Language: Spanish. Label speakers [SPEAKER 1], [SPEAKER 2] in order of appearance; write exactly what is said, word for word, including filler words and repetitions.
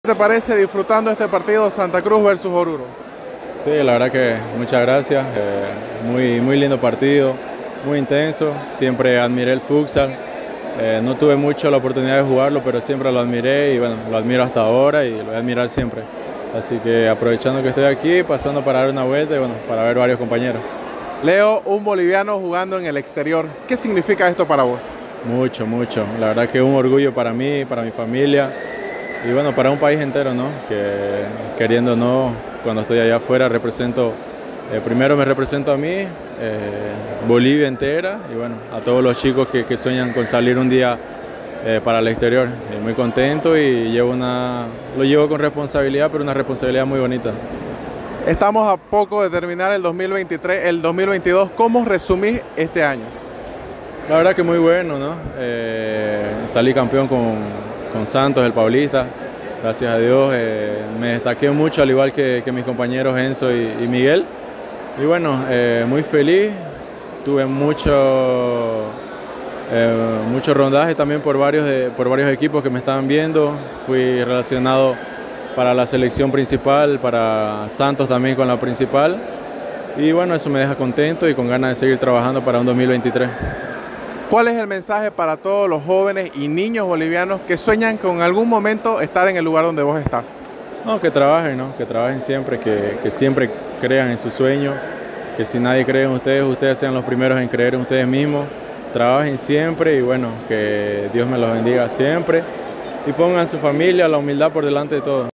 [SPEAKER 1] ¿Qué te parece disfrutando este partido Santa Cruz versus Oruro?
[SPEAKER 2] Sí, la verdad que muchas gracias, eh, muy, muy lindo partido, muy intenso, siempre admiré el futsal, eh, no tuve mucho la oportunidad de jugarlo, pero siempre lo admiré y bueno, lo admiro hasta ahora y lo voy a admirar siempre. Así que aprovechando que estoy aquí, pasando para dar una vuelta y bueno, para ver varios compañeros.
[SPEAKER 1] Leo, un boliviano jugando en el exterior, ¿qué significa esto para vos?
[SPEAKER 2] Mucho, mucho, la verdad que es un orgullo para mí, para mi familia. Y bueno, para un país entero, ¿no? Que queriendo o no, cuando estoy allá afuera represento, eh, primero me represento a mí, eh, Bolivia entera y bueno, a todos los chicos que, que sueñan con salir un día eh, para el exterior. Y muy contento y llevo una, lo llevo con responsabilidad, pero una responsabilidad muy bonita.
[SPEAKER 1] Estamos a poco de terminar el dos mil veintitrés, el dos mil veintidós, ¿cómo resumís este año?
[SPEAKER 2] La verdad que muy bueno, ¿no? Eh, salí campeón con, con Santos, el Paulista, gracias a Dios. Eh, me destaqué mucho, al igual que, que mis compañeros Enzo y, y Miguel. Y bueno, eh, muy feliz. Tuve mucho, eh, mucho rondaje también por varios, de, por varios equipos que me estaban viendo. Fui relacionado para la selección principal, para Santos también con la principal. Y bueno, eso me deja contento y con ganas de seguir trabajando para un dos mil veintitrés.
[SPEAKER 1] ¿Cuál es el mensaje para todos los jóvenes y niños bolivianos que sueñan con algún momento estar en el lugar donde vos estás?
[SPEAKER 2] No, que trabajen, ¿no? Que trabajen siempre, que, que siempre crean en su sueño, que si nadie cree en ustedes, ustedes sean los primeros en creer en ustedes mismos. Trabajen siempre y bueno, que Dios me los bendiga siempre y pongan su familia, la humildad por delante de todo.